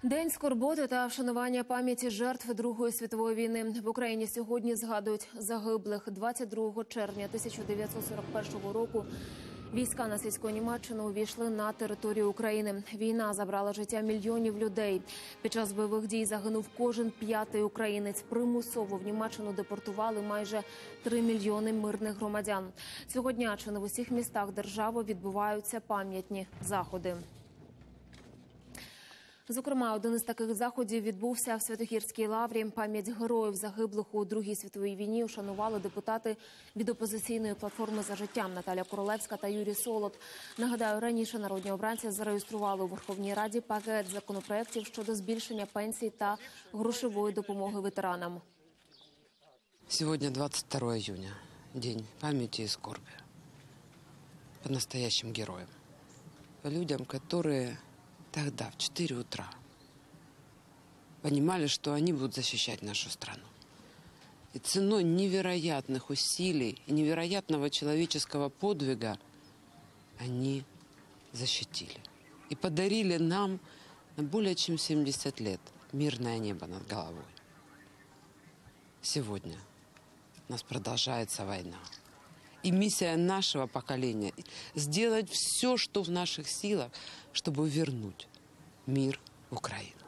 День скорботи та вшанування пам'яті жертв Другої світової війни. В Україні сьогодні згадують загиблих. 22 червня 1941 року війська нацистської Німеччини увійшли на територію України. Війна забрала життя мільйонів людей. Під час бойових дій загинув кожен п'ятий українець. Примусово в Німеччину депортували майже 3 мільйони мирних громадян. Цього дня чи не в усіх містах держави відбуваються пам'ятні заходи. Зокрема, один із таких заходів відбувся в Святогірській лаврі. Пам'ять героїв, загиблих у Другій світовій війні, ушанували депутати від опозиційної платформи «За життя» Наталя Королевська та Юрій Солод. Нагадаю, раніше народні обранці зареєстрували у Верховній Раді пакет законопроєктів щодо збільшення пенсій та грошової допомоги ветеранам. Сегодня 22 июня, день памяти и скорби. По настоящим героям. По людям, которые тогда, в 4 утра, понимали, что они будут защищать нашу страну. И ценой невероятных усилий и невероятного человеческого подвига они защитили. И подарили нам на более чем 70 лет мирное небо над головой. Сегодня у нас продолжается война. И миссия нашего поколения – сделать все, что в наших силах, чтобы вернуть мир в Украину.